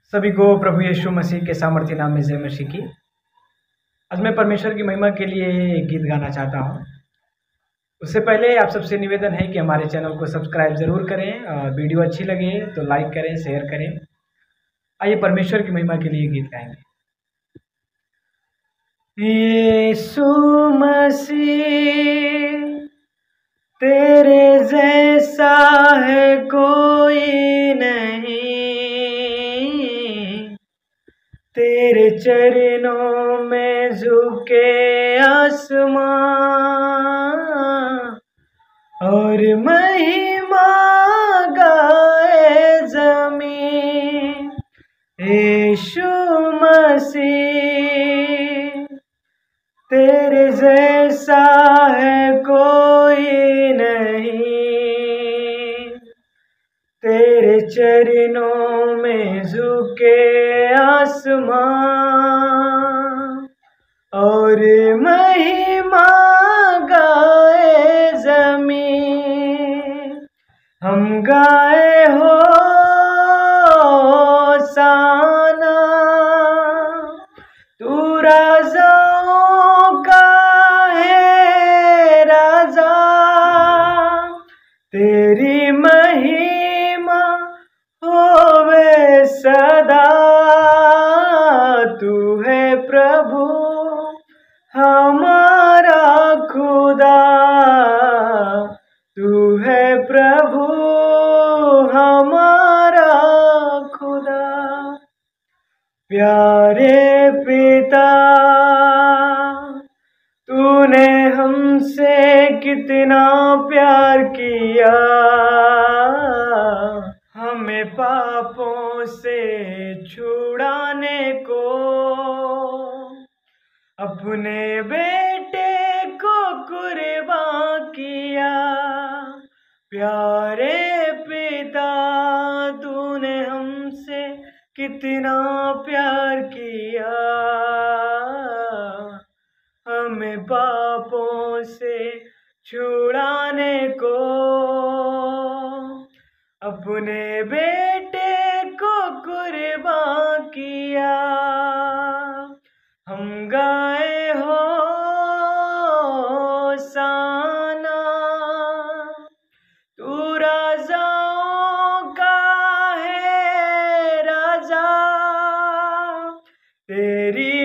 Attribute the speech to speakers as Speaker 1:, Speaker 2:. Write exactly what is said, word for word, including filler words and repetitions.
Speaker 1: सभी को प्रभु यीशु मसीह के सामर्थ्य नाम में जय मसीह की। आज मैं परमेश्वर की महिमा के लिए एक गीत गाना चाहता हूँ। उससे पहले आप सबसे निवेदन है कि हमारे चैनल को सब्सक्राइब जरूर करें और वीडियो अच्छी लगे तो लाइक करें, शेयर करें। आइए परमेश्वर की महिमा के लिए गीत गाएंगे। यीशु मसीह तेरे जैसा है कोई नहीं, तेरे चरणों में झुके आसमां और महिमा गाए ज़मीन। यीशु मसीह तेरे जैसा है कोई नहीं, तेरे चरणों में झुके आसमां और महिमा गाए ज़मीन। हम गाए हो साना, तू राजाओं का है राजा, तेरी महिमा होवे सदा। तू है प्रभु हमारा खुदा, तू है प्रभु हमारा खुदा। प्यारे पिता, तूने हमसे कितना प्यार किया, हमें पापों से छुड़ाने को अपने बेटे को कुर्बान किया। प्यारे पिता, तूने हमसे कितना प्यार किया, हमें पापों से छुड़ाने को अपने बेटे को कुर्बान किया। हम गाए हो साना, तू राजाओं का है राजा, तेरी